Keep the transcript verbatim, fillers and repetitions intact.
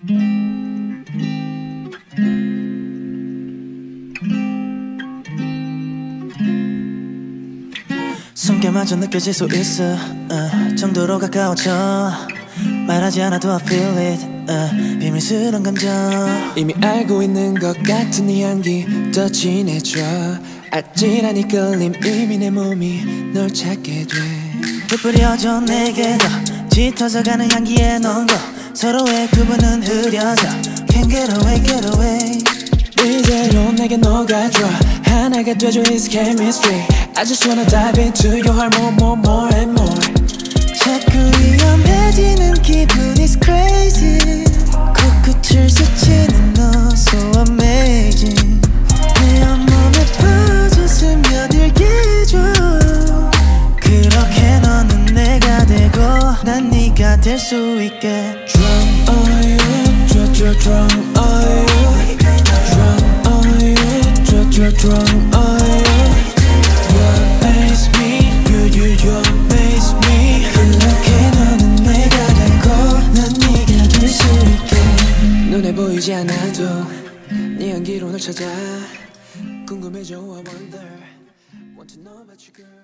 숨겨마저 느껴질 수 있어 uh, 정도로 가까워져 말하지 않아도 I feel it uh, 비밀스러운 감정 이미 알고 있는 것 같은 네 향기 더 진해져 아찔한 이 끌림 이미 내 몸이 널 찾게 돼 부풀려져 내게 더 짙어져가는 향기에 넌 거 서로의 구분은 흐려져 Can't get away get away 이대로 내게 녹아줘 하나가 돼줘 It's chemistry I just wanna dive into your heart more more more and more 자꾸 위험해지는 기분 is crazy 코끝을 스치는 너 so amazing 내 온몸에 퍼져 스며들게 해줘 그렇게 너는 내가 되고 난 네가 될 수 있게 Drunk on you drunk drunk on you Drunk on you drunk drunk on you 눈에 보이지 않아도 네 향기로 널 찾아 궁금해져 I wonder Want to know about you girl